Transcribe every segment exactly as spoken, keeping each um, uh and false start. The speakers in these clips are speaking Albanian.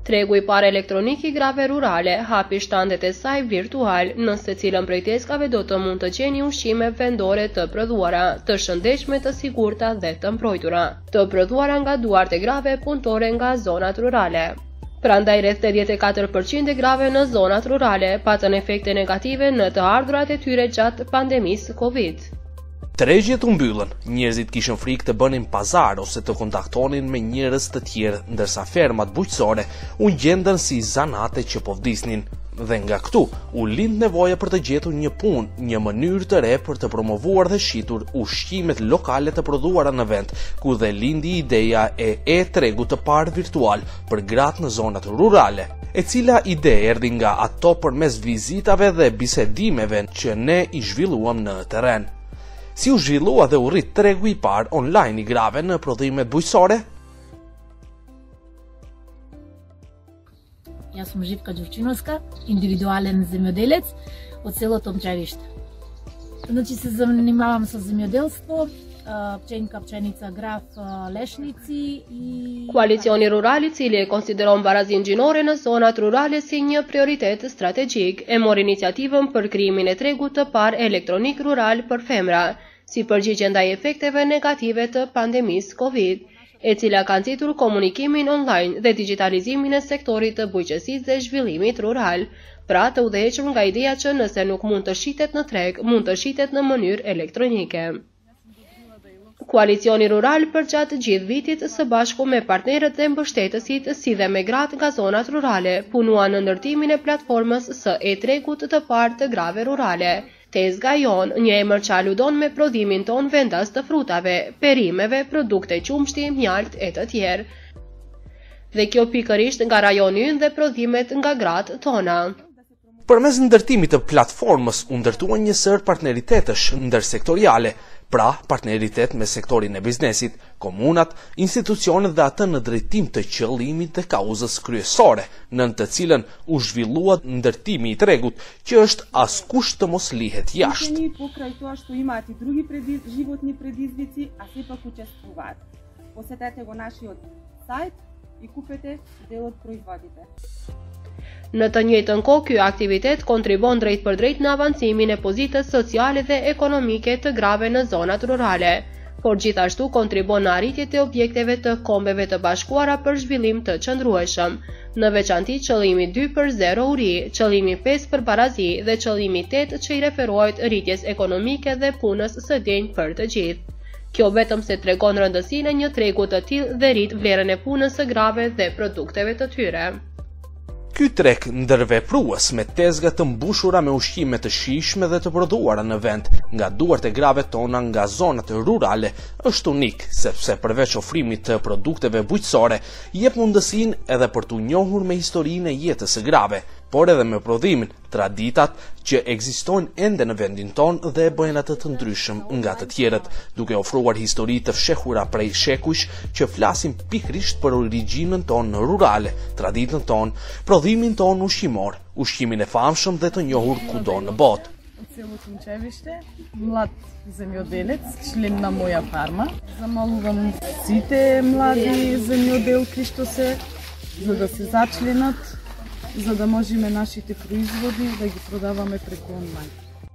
Tregu i parë elektronik i grave rurale hapi shtandet e saj virtual, në secilën prej tezkave do të mund të gjeni ushqime vendore të prodhuara, të shëndetshme, të sigurta dhe të mbrojtura, të prodhuara nga duart e grave punëtore nga zonat rurale. Prandaj rreth tetëdhjetë e katër përqind e grave në zonat rurale patën efekte negative në të ardhurat e tyre gjatë pandemisë Covid. Tregjet u mbyllën, njerëzit kishin frikë të bënin pazar ose të kontaktonin me njerëz të tjerë, ndërsa fermat bujqësore u gjendën si zanate që po vdisnin. Dhe nga këtu u lind nevoja për të gjetur një punë, një mënyrë të re për të promovuar dhe shitur ushqimet lokale të prodhuara në vend, ku dhe lindi ideja e e-tregut të parë virtual për gratë në zonat rurale, e cila ide erdhi nga ato përmes vizitave dhe bisedimeve që ne i zhvilluam në terren. Si u zhvillua dhe u rrit tregu i parë online i grave në prodhimet bujqësore? Ja sam Živka Đurčinovska, индивидуален земјоделец од селото Мчевиште. Значи се занимавам со земјоделство, pçenka, pçenica, graf, leshnici i... Koalicioni rural, i cili e konsideron barazinë gjinore në zonat rurale si një prioritet strategjik, e mori iniciativën për krijimin e tregut të parë elektronik rural për femra, si përgjigje ndaj efekteve negative të pandemisë Covid, e cila ka nxitur komunikimin online dhe digitalizimin e sektorit të bujqësisë dhe zhvillimit rural, pra të udhëhequr nga ideja që nëse nuk mund të shitet në treg, mund të shitet në mënyrë elektronike. Koalicioni rural përgjatë gjithë vitit së bashku me partnerët dhe mbështetësit si dhe me gratë nga zonat rurale punuan në ndërtimin e platformës së e-tregut të parë të grave rurale. Tezga jon, një emër që aludon me prodhimin ton vendas të frutave, perimeve, produkte qumshti, mjalt e të tjerë. Dhe kjo pikërisht nga rajoni ynë dhe prodhimet nga gratë tona. Përmes ndërtimit të platformës u ndërtuan një sër partneritetesh ndërsektoriale, pra partneritet me sektorin e biznesit, komunat, institucionet dhe atë në drejtim të qëllimit dhe kauzës kryesore, nën të cilën u zhvillua ndërtimi i tregut, që është askush të mos lihet jashtë. Покрај тоа што имаат и други предиз... животни предизвици, а сепак учествуваат. Посетете го нашиот сајт и купете дел од производите. Në të njëjtën kohë, ky aktivitet kontribon drejt për drejt në avancimin e pozitës sociale dhe ekonomike të grave në zonat rurale, por gjithashtu kontribon në arritje të objekteve të kombeve të bashkuara për zhvillim të qëndrueshëm, në veçanti qëllimi dy për zero uri, qëllimi pesë për barazi dhe qëllimi tetë që i referohet rritjes ekonomike dhe punës së denjë për të gjithë. Kjo vetëm se tregon rëndësinë e një tregu të tillë dhe rrit vlerën e punës së grave dhe produkteve të tyre. Ky treg ndërveprues me tezga të mbushura me ushqime të shijshme dhe të prodhuara në vend nga duart e grave tona nga zonat rurale është unik, sepse përveç ofrimit të produkteve bujqësore, jep mundësinë edhe për t'u njohur me historinë e jetës së grave, por edhe me prodhimin, traditat që ekzistojnë ende në vendin ton dhe e bëjnë atë të ndryshëm nga të tjerët, duke ofruar histori të fshehura prej shekujsh që flasin pikrisht për origjinën tonë rurale, traditën tonë, prodhimin tonë ushqimor, ushqimin e famshëm dhe të njohur kudo në botë. Селото Мчевиште, млад земјоделец, член на моја фарма. Замалувам сите млади земјоделки што се, за да се зачленат, за да можеме нашите производи да ги продаваме преку онлайн.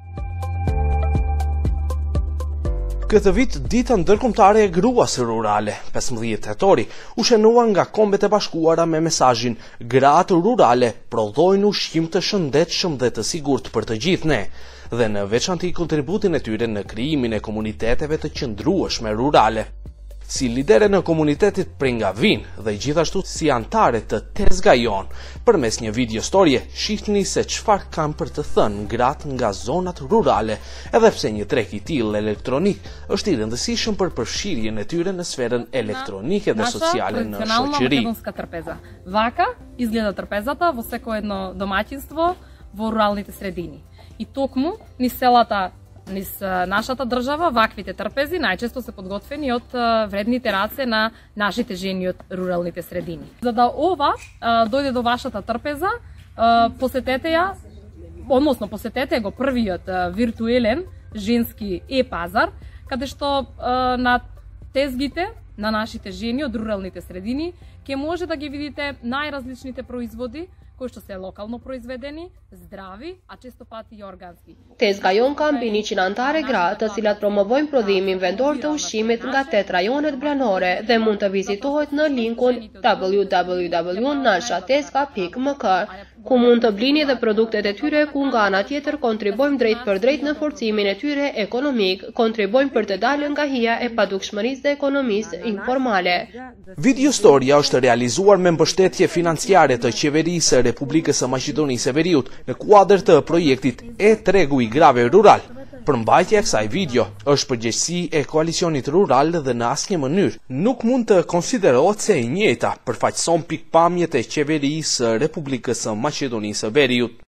Këtë vit, dita ndërkombëtare e gruas rurale, pesëmbëdhjetë tetori, u shënua nga Kombet e Bashkuara me mesazhin gratë rurale prodhojnë ushqim të shëndetshëm dhe të sigurt për të gjithë ne, dhe në veçanti kontributin e tyre në krijimin e komuniteteve të qëndrueshme rurale. Si lidere në komunitetit Pringavin dhe gjithashtu si antare të Tezga jon, përmes një video storje shihni se çfarë kanë për të thënë gratë nga zonat rurale, edhe pse një treg i tillë elektronik është i rëndësishëm për përfshirjen e tyre në sferën elektronike dhe sociale në shoqëri. Трпеза. Вака изгледа трпезата во секој едно домаќинство во руралните средини. И токму низ селата, низ нашата држава, ваквите трпези најчесто се подготвени од вредните раце на нашите жени од руралните средини. За да ова дојде до вашата трпеза, посетете ја, односно посетете го првиот виртуелен женски е-пазар, каде што на тезгите на нашите жени од руралните средини ќе ќе може да ги видите најразличните производи кои што се локално произведени, здраvi, a често pati i organski. Tezga jon ka mbi njëqind anëtare gra, të cilat promovojnë prodhimin vendor të ushqimit nga tetë rajonet banore dhe mund të vizitohet në linkun w w w punkt nashatezga punkt m k, ku mund të blini dhe produktet e tyre, ku nga ana tjetër kontribojmë drejt për drejt në forcimin e tyre ekonomik, kontribojmë për të dalë nga hija e padukshmërisë dhe ekonomisë informale. Video Storia është realizuar me mbështetje financiare të qeverisë së Republikës së Maqedonisë së Veriut në kuadër të projektit E Tregu i Grave Rural. Përmbajtja e kësaj video është përgjegjësi e koalicionit rural dhe në asnjë mënyrë nuk mund të konsiderohet se e njëjta përfaqëson pikpamjet e qeverisë së Republikës së Maqedonisë së Veriut.